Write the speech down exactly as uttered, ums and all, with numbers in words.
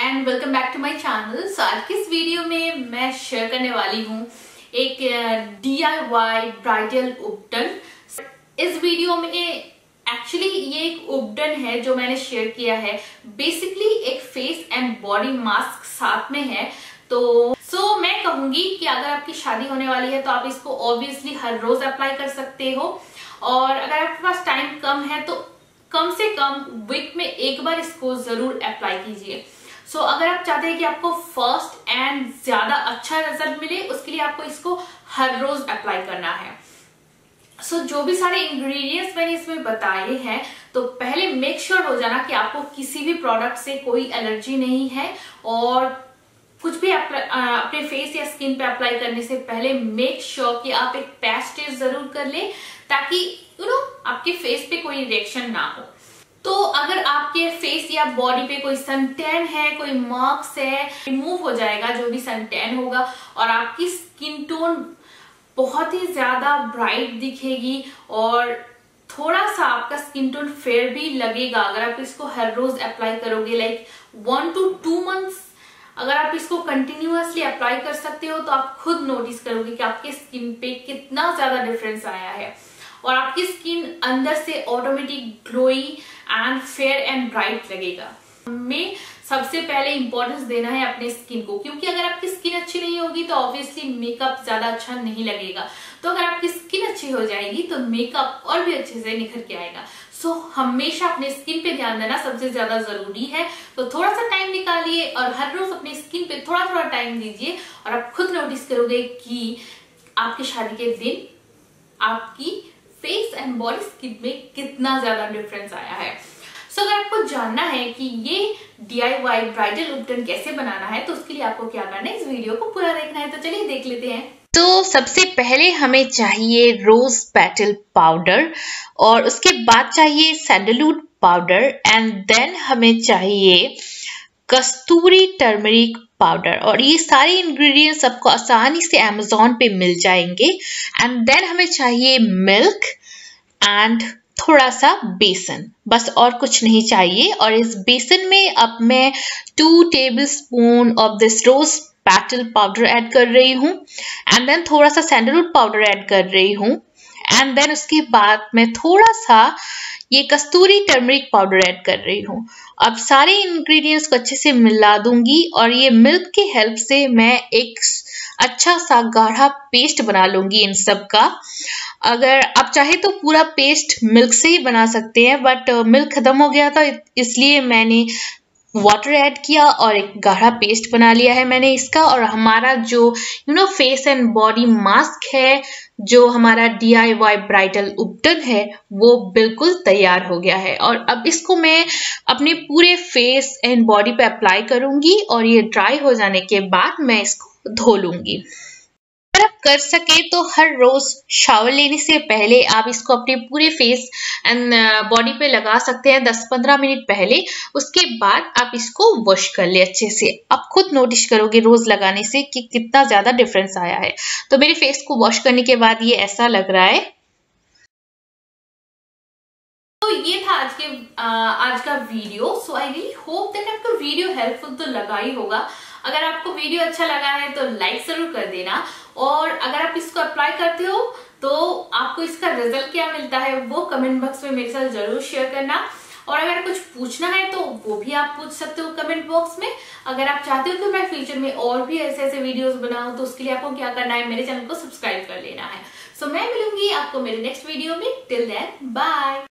And welcome back to my channel. So आज की इस वीडियो में मैं शेयर करने वाली हूँ एक डी आई वाई ब्राइडल उपटन। इस वीडियो में एक्चुअली ये एक उपटन है जो मैंने शेयर किया है। बेसिकली एक फेस एंड बॉडी मास्क साथ में है। तो सो so, मैं कहूंगी कि अगर आपकी शादी होने वाली है तो आप इसको ऑब्वियसली हर रोज अप्लाई कर सकते हो, और अगर आपके पास टाइम कम है तो कम से कम वीक में एक बार इसको जरूर अप्लाई कीजिए। सो so, अगर आप चाहते हैं कि आपको फर्स्ट एंड ज्यादा अच्छा रिजल्ट मिले, उसके लिए आपको इसको हर रोज अप्लाई करना है। सो so, जो भी सारे इंग्रेडिएंट्स मैंने इसमें बताए हैं, तो पहले मेक श्योर हो जाना कि आपको किसी भी प्रोडक्ट से कोई एलर्जी नहीं है, और कुछ भी अपने फेस या स्किन पे अप्लाई करने से पहले मेक श्योर कि आप एक पैच टेस्ट जरूर कर ले, ताकि यू नो आपके फेस पे कोई रिएक्शन ना हो। तो अगर आपके फेस या बॉडी पे कोई सन टैन है, कोई मार्क्स है, रिमूव हो जाएगा जो भी सन टैन होगा, और आपकी स्किन टोन बहुत ही ज्यादा ब्राइट दिखेगी और थोड़ा सा आपका स्किन टोन फेयर भी लगेगा अगर आप इसको हर रोज अप्लाई करोगे। Like one two two months अगर आप इसको कंटिन्यूअसली अप्लाई कर सकते हो तो आप खुद नोटिस करोगे कि आपके स्किन पे कितना ज्यादा डिफरेंस आया है, और आपकी स्किन अंदर से automatic glowy and fair and bright लगेगा। हमें सबसे पहले इंपॉर्टेंस देना है अपने स्किन को, क्योंकि अगर आपकी स्किन अच्छी नहीं होगी तो ऑब्वियसली मेकअप ज्यादा अच्छा नहीं लगेगा। तो अगर आपकी स्किन अच्छी हो जाएगी तो मेकअप और भी अच्छे से निखर के आएगा। सो so, हमेशा अपने स्किन पे ध्यान देना सबसे ज्यादा जरूरी है। तो थोड़ा सा टाइम निकालिए और हर रोज अपने स्किन पे थोड़ा थोड़ा टाइम दीजिए, और आप खुद नोटिस करोगे कि आपकी शादी के दिन आपकी फेस एंड बॉडी स्किन में कितना ज्यादा डिफरेंस आया है। सो so, अगर आपको जानना है कि ये डी आई वाई ब्राइडल उपटन कैसे बनाना है, तो उसके लिए आपको क्या करना है, इस वीडियो को पूरा देखना है। तो चलिए देख लेते हैं। तो सबसे पहले हमें चाहिए रोज पेटल पाउडर, और उसके बाद चाहिए सैंडलवुड पाउडर, एंड देन हमें चाहिए कस्तूरी टर्मरिक पाउडर। और ये सारे इंग्रेडिएंट्स आपको आसानी से अमेज़न पे मिल जाएंगे। एंड देन हमें चाहिए मिल्क एंड थोड़ा सा बेसन, बस और कुछ नहीं चाहिए। और इस बेसन में अब मैं two tablespoon of this rose petal powder add कर रही हूँ, एंड देन थोड़ा सा सैंडलवुड पाउडर ऐड कर रही हूँ, एंड देन उसके बाद मैं थोड़ा सा ये कस्तूरी टर्मरिक पाउडर ऐड कर रही हूँ। अब सारे इंग्रेडिएंट्स को अच्छे से मिला दूंगी, और ये मिल्क की हेल्प से मैं एक अच्छा सा गाढ़ा पेस्ट बना लूंगी इन सब का। अगर आप चाहे तो पूरा पेस्ट मिल्क से ही बना सकते हैं, बट मिल्क खत्म हो गया था इसलिए मैंने वाटर ऐड किया और एक गाढ़ा पेस्ट बना लिया है मैंने इसका। और हमारा जो you know face and body mask है, जो हमारा डी आई वाई ब्राइडल उपटन है, वो बिल्कुल तैयार हो गया है। और अब इसको मैं अपने पूरे फेस एंड बॉडी पे अप्लाई करूंगी, और ये ड्राई हो जाने के बाद मैं इसको धो लूंगी। अगर आप कर सके तो हर रोज शावर लेने से पहले आप इसको अपने पूरे फेस एंड बॉडी पे लगा सकते हैं दस पंद्रह मिनट पहले। उसके बाद आप इसको वॉश कर ले अच्छे से। आप खुद नोटिस करोगे रोज लगाने से कि कितना ज्यादा डिफरेंस आया है। तो मेरे फेस को वॉश करने के बाद ये ऐसा लग रहा है। तो ये था आज के आ, आज का video. So I really hope that आपको वीडियो हेल्पफुल तो लगा ही होगा। अगर आपको वीडियो अच्छा लगा है तो लाइक जरूर कर देना, और अगर आप इसको अप्लाई करते हो तो आपको इसका रिजल्ट क्या मिलता है वो कमेंट बॉक्स में मेरे साथ जरूर शेयर करना। और अगर कुछ पूछना है तो वो भी आप पूछ सकते हो कमेंट बॉक्स में। अगर आप चाहते हो कि मैं फ्यूचर में और भी ऐसे ऐसे वीडियोस बनाऊं, तो उसके लिए आपको क्या करना है, मेरे चैनल को सब्सक्राइब कर लेना है। सो so, मैं मिलूंगी आपको मेरे नेक्स्ट वीडियो में। Till then bye.